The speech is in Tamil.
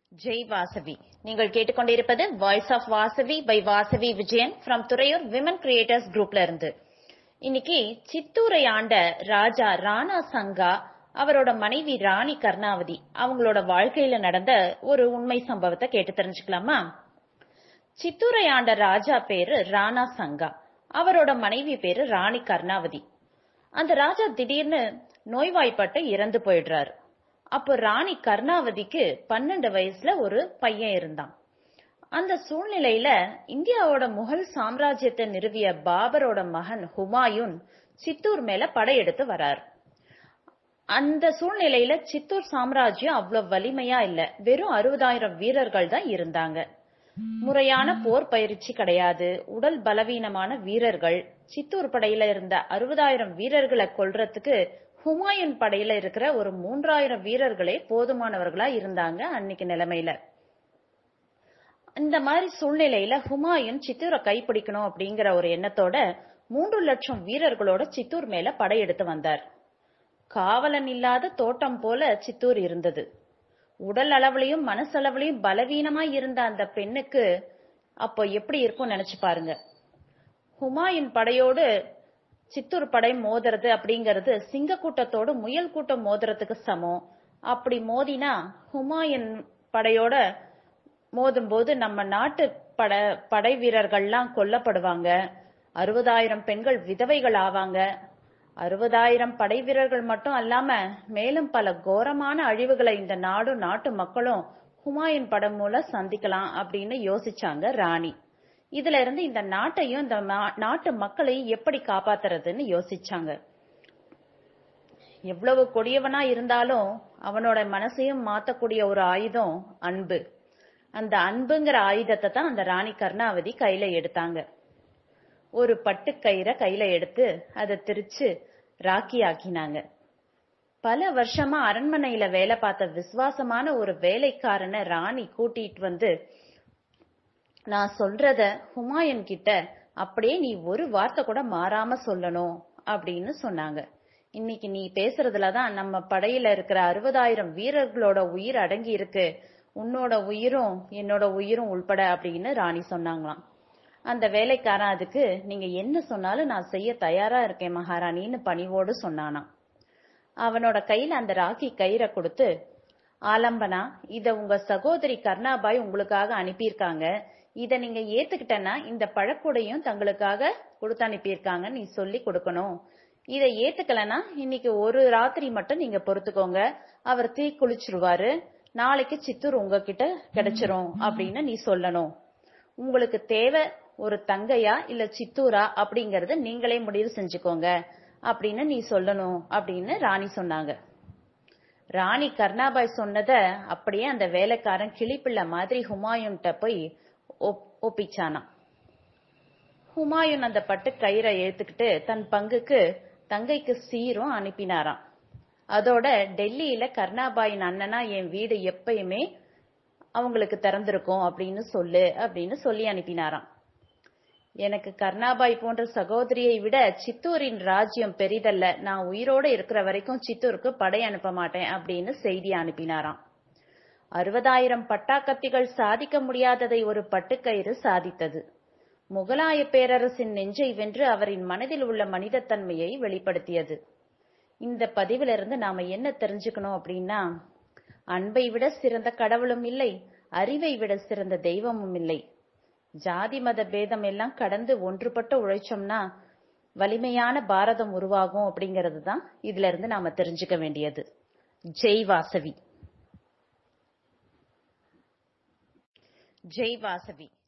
ஜெய் வாசவி. நீங்கள் கேட்டுக்கொண்டிருப்பது voice of Vasavi by Vasavi Vijayan from Thuraiyur women creators குரூப்ல இருந்து. இன்னைக்கு சித்தூரை ஆண்ட ராஜா ராணா சங்கா அவரோட மனைவி ராணி கர்ணாவதி அவங்களோட வாழ்க்கையில நடந்த ஒரு உண்மை சம்பவத்தை கேட்டு தெரிஞ்சுக்கலாமா? சித்தூரை ஆண்ட ராஜா பேரு ராணா சங்கா, அவரோட மனைவி பேரு ராணி கர்ணாவதி. அந்த ராஜா திடீர்னு நோய்வாய்ப்பட்டு இறந்து போயிடுறாரு. அப்போ ராணி கர்ணாவதிக்கு 12 வயசுல ஒரு பையன் இருந்தான். அந்த சூழ்நிலையில இந்தியாவோட முகல் சாம்ராஜ்யத்தை நிறுவிய பாபரோட மகன் ஹுமாயூன் சித்தூர் மேல படையெடுத்து வராரு. அந்த சூழ்நிலையில சித்தூர் சாம்ராஜ்யம் அவ்வளவு வலிமையா இல்ல, வெறும் 60,000 வீரர்கள் தான் இருந்தாங்க. முறையான போர் பயிற்சி கிடையாது, உடல் பலவீனமான வீரர்கள். சித்தூர் படையில இருந்த 60,000 வீரர்களை கொல்றதுக்கு ஹுமாயூன் படையில இருக்கிற ஒரு 3,000 வீரர்களே போதுமானவர்களா இருந்தாங்க அன்னைக்கு நிலைமையில. இந்த மாதிரி சூழ்நிலையில ஹுமாயூன் சித்தூரை கைப்பிடிக்கணும் அப்படிங்கிற ஒரு எண்ணத்தோட 3 லட்சம் வீரர்களோட சித்தூர் மேல படையெடுத்து வந்தார். காவலன் இல்லாத தோட்டம் போல சித்தூர் இருந்தது. உடல் அளவுலயும் மனசளவுலயும் பலவீனமா இருந்த அந்த பெண்ணுக்கு அப்போ எப்படி இருக்கும் நினைச்சு பாருங்க. ஹுமாயூன் படையோடு சித்தூர் படை மோதுறது அப்படிங்கறது சிங்க கூட்டத்தோடு முயல் கூட்டம் மோதுறதுக்கு சமம். அப்படி மோதினா ஹுமாயூன் படையோட மோதும் போது நம்ம நாட்டு படை வீரர்கள்லாம் கொல்லப்படுவாங்க. 60,000 பெண்கள் விதவைகள் ஆவாங்க. 60,000 படை வீரர்கள் மட்டும் அல்லாம மேலும் பல கோரமான அழிவுகளை இந்த நாடும் நாட்டு மக்களும் ஹுமாயூன் படை மூலம் சந்திக்கலாம் அப்படின்னு யோசிச்சாங்க ராணி. இதுல இருந்து இந்த நாட்டையும் இந்த நாட்டு மக்களையும் எப்படி காப்பாத்துறதுன்னு யோசிச்சாங்க. எவ்வளவு கொடியவனா இருந்தாலும் அவனோட மனசையும் மாத்தக்கூடிய ஒரு ஆயுதம் அன்பு. அந்த அன்புங்கிற ஆயுதத்தை தான் அந்த ராணி கர்ணாவதி கையில எடுத்தாங்க. ஒரு பட்டு கயிறை கையில எடுத்து அதை திரிச்சு ராக்கி ஆக்கினாங்க. பல வருஷமா அரண்மனையில வேலை பார்த்த விசுவாசமான ஒரு வேலைக்காரனை ராணி கூட்டிட்டு வந்து, நான் சொல்றத ஹுமாயூன் கிட்ட அப்படியே நீ ஒரு வார்த்தை கூட மாறாம சொல்லணும் அப்படின்னு சொன்னாங்க. இன்னைக்கு நீ பேசுறதுலதான் நம்ம படையில இருக்கிற 60,000 வீரர்களோட உயிர் அடங்கி இருக்கு, உன்னோட உயிரும் என்னோட உயிரும் உள்பட அப்படின்னு ராணி சொன்னாங்களாம். அந்த வேலைக்காரன் அதுக்கு நீங்க என்ன சொன்னாலும் நான் செய்ய தயாரா இருக்கேன் மகாராணின்னு பணிவோடு சொன்னானாம். அவனோட கையில அந்த ராக்கி கயிறை கொடுத்து, ஆலம்பனா, இத உங்க சகோதரி கர்ணாபாய் உங்களுக்காக அனுப்பியிருக்காங்க, இத நீங்க ஏத்துக்கிட்டனா இந்த பழக்கூடையும் தங்களுக்காக கொடுத்து அனுப்பியிருக்காங்க நீ சொல்லி கொடுக்கணும். இத ஏத்துக்கலனா இன்னைக்கு ஒரு ராத்திரி மட்டும் நீங்க பொறுத்துக்கோங்க, அவர் தீ குளிச்சிருவாரு, நாளைக்கு சித்தூர் உங்ககிட்ட கிடைச்சிரும் அப்படின்னு நீ சொல்லணும். உங்களுக்கு தேவை ஒரு தங்கையா இல்ல சித்தூரா அப்படிங்கறத நீங்களே முடிவு செஞ்சுக்கோங்க அப்படின்னு நீ சொல்லணும் அப்படின்னு ராணி சொன்னாங்க. ராணி கர்ணாபாய் சொன்னத அப்படியே அந்த வேலைக்காரன் கிளிப்பிள்ளை மாதிரி ஹுமாயூன்ட்ட போய் ஒப்பிச்சானா. ஹுமாயூன் அந்த பட்டு கயிறை ஏத்துக்கிட்டு தன் பங்குக்கு தங்கைக்கு சீரும் அனுப்பினாராம். அதோட டெல்லியில கர்ணாபாயின் அண்ணனா என் வீடு எப்பயுமே அவங்களுக்கு திறந்திருக்கும் அப்படின்னு சொல்லி அனுப்பினாராம். எனக்கு கர்ணாபாய் போன்ற சகோதரியை விட சித்தூரின் ராஜ்யம் பெரிதல்ல, நான் உயிரோட இருக்கிற வரைக்கும் சித்தூருக்கு படை அனுப்ப மாட்டேன் அப்படின்னு செய்தி அனுப்பினாராம். 60,000 பட்டாக்கத்திகள் சாதிக்க முடியாததை ஒரு பட்டுக்கயிறு சாதித்தது. முகலாய பேரரசின் நெஞ்சை வென்று அவரின் மனதில் உள்ள மனிதத்தன்மையை வெளிப்படுத்தியது. இந்த பதிவிலிருந்து நாம என்ன தெரிஞ்சுக்கணும் அப்படின்னா, அன்பை விட சிறந்த கடவுளும் இல்லை, அறிவை விட சிறந்த தெய்வமும் இல்லை. ஜாதி மத பேதம் எல்லாம் கடந்து ஒன்றுபட்டு உழைச்சோம்னா வலிமையான பாரதம் உருவாகும் அப்படிங்கிறது தான் இதுல இருந்து நாம தெரிஞ்சுக்க வேண்டியது. ஜெய் வாசவி. ஜெய் வாசவி.